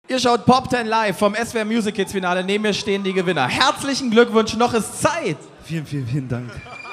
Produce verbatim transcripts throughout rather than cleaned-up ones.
Ihr schaut Pop zehn live vom S W R Music Kids Finale. Neben mir stehen die Gewinner. Herzlichen Glückwunsch, noch ist Zeit. Vielen, vielen, vielen Dank.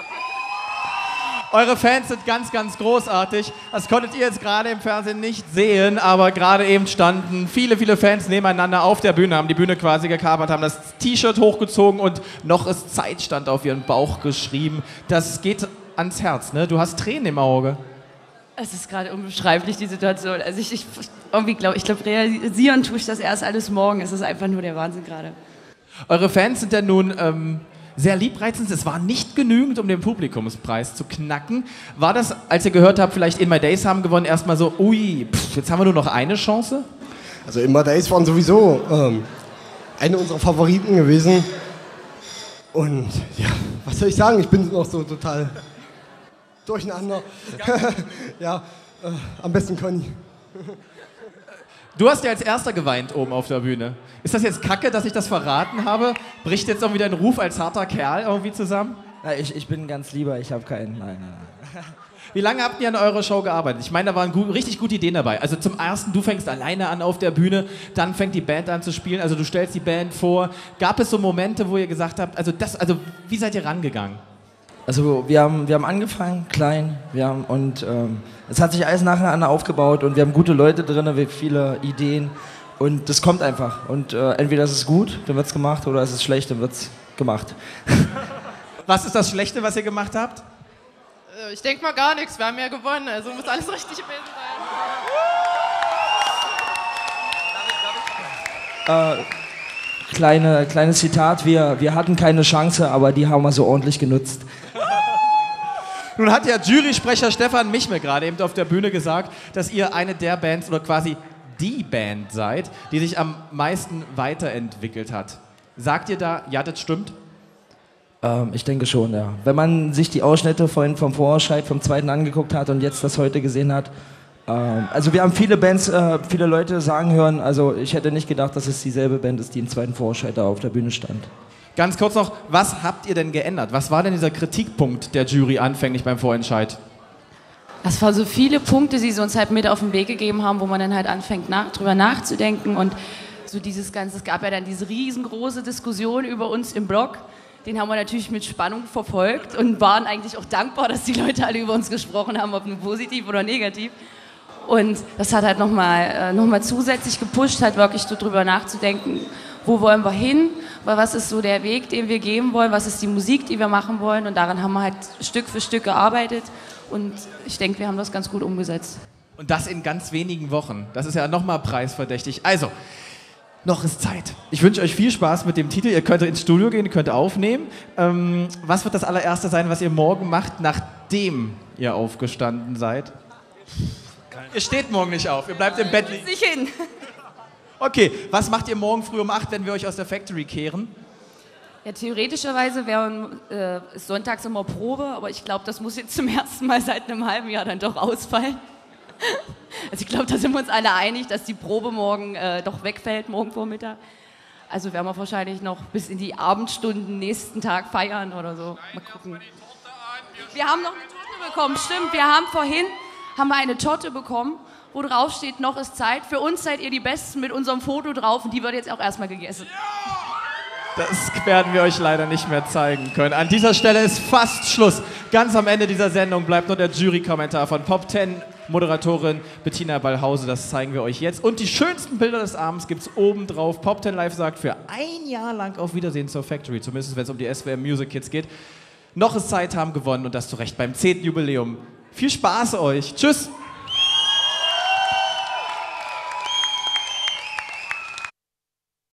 Eure Fans sind ganz, ganz großartig. Das konntet ihr jetzt gerade im Fernsehen nicht sehen, aber gerade eben standen viele, viele Fans nebeneinander auf der Bühne, haben die Bühne quasi gekapert, haben das T-Shirt hochgezogen und noch ist Zeit stand auf ihren Bauch geschrieben. Das geht ans Herz, ne? Du hast Tränen im Auge. Es ist gerade unbeschreiblich, die Situation. Also ich, ich irgendwie glaube, ich glaube, realisieren tue ich das erst alles morgen. Es ist einfach nur der Wahnsinn gerade. Eure Fans sind ja nun ähm, sehr liebreizend. Es war nicht genügend, um den Publikumspreis zu knacken. War das, als ihr gehört habt, vielleicht In My Days haben gewonnen, erstmal so, ui, pff, jetzt haben wir nur noch eine Chance? Also In My Days waren sowieso ähm, eine unserer Favoriten gewesen. Und ja, was soll ich sagen? Ich bin noch so total durcheinander. Ja, äh, am besten Conny. Du hast ja als Erster geweint oben auf der Bühne. Ist das jetzt kacke, dass ich das verraten habe? Bricht jetzt irgendwie dein Ruf als harter Kerl irgendwie zusammen? Nein, ich, ich bin ganz lieber, ich habe keinen. Nein, nein, nein. Wie lange habt ihr an eurer Show gearbeitet? Ich meine, da waren gut, richtig gute Ideen dabei. Also zum Ersten, du fängst alleine an auf der Bühne, dann fängt die Band an zu spielen, also du stellst die Band vor. Gab es so Momente, wo ihr gesagt habt, also das, also wie seid ihr rangegangen? Also wir haben, wir haben angefangen, klein, wir haben, und ähm, es hat sich alles nacheinander aufgebaut und wir haben gute Leute drin, wir haben viele Ideen und das kommt einfach. Und äh, entweder ist es gut, dann wird es gemacht, oder ist es schlecht, dann wird es gemacht. Was ist das Schlechte, was ihr gemacht habt? Ich denke mal gar nichts, wir haben ja gewonnen, also muss alles richtig gewesen Äh, sein. kleine, kleines Zitat, wir, wir hatten keine Chance, aber die haben wir so ordentlich genutzt. Nun hat ja Jurysprecher Stefan Michme gerade eben auf der Bühne gesagt, dass ihr eine der Bands oder quasi die Band seid, die sich am meisten weiterentwickelt hat. Sagt ihr da, ja, das stimmt? Ähm, ich denke schon, ja. Wenn man sich die Ausschnitte vorhin vom Vorentscheid, vom zweiten angeguckt hat und jetzt das heute gesehen hat, ähm, also wir haben viele Bands, äh, viele Leute sagen hören, also ich hätte nicht gedacht, dass es dieselbe Band ist, die im zweiten Vorentscheid da auf der Bühne stand. Ganz kurz noch, was habt ihr denn geändert? Was war denn dieser Kritikpunkt der Jury anfänglich beim Vorentscheid? Das waren so viele Punkte, die sie uns halt mit auf den Weg gegeben haben, wo man dann halt anfängt, nach, drüber nachzudenken. Und so dieses Ganze, es gab ja dann diese riesengroße Diskussion über uns im Blog. Den haben wir natürlich mit Spannung verfolgt und waren eigentlich auch dankbar, dass die Leute alle über uns gesprochen haben, ob nur positiv oder negativ. Und das hat halt nochmal äh, noch mal zusätzlich gepusht, halt wirklich so drüber nachzudenken, wo wollen wir hin, weil was ist so der Weg, den wir gehen wollen, was ist die Musik, die wir machen wollen, und daran haben wir halt Stück für Stück gearbeitet und ich denke, wir haben das ganz gut umgesetzt. Und das in ganz wenigen Wochen. Das ist ja nochmal preisverdächtig. Also, noch ist Zeit. Ich wünsche euch viel Spaß mit dem Titel. Ihr könnt ins Studio gehen, ihr könnt aufnehmen. Ähm, was wird das allererste sein, was ihr morgen macht, nachdem ihr aufgestanden seid? Ihr steht morgen nicht auf, ihr bleibt im Bett liegen. Nicht hin. Okay, was macht ihr morgen früh um acht, wenn wir euch aus der Factory kehren? Ja, theoretischerweise wäre äh, sonntags immer Probe, aber ich glaube, das muss jetzt zum ersten Mal seit einem halben Jahr dann doch ausfallen. Also ich glaube, da sind wir uns alle einig, dass die Probe morgen äh, doch wegfällt, morgen Vormittag. Also werden wir wahrscheinlich noch bis in die Abendstunden nächsten Tag feiern oder so. Mal gucken. Wir haben noch eine Torte bekommen, stimmt. Wir haben vorhin haben wir eine Torte bekommen, wo drauf steht, noch ist Zeit. Für uns seid ihr die Besten, mit unserem Foto drauf, und die wird jetzt auch erstmal gegessen. Das werden wir euch leider nicht mehr zeigen können. An dieser Stelle ist fast Schluss. Ganz am Ende dieser Sendung bleibt nur der Jury-Kommentar von Pop zehn Moderatorin Bettina Ballhause. Das zeigen wir euch jetzt. Und die schönsten Bilder des Abends gibt es oben drauf. Pop zehn Live sagt für ein Jahr lang auf Wiedersehen zur Factory, zumindest wenn es um die S W R Music Kids geht. Noch ist Zeit, haben gewonnen, und das zu Recht beim zehnten Jubiläum. Viel Spaß euch. Tschüss.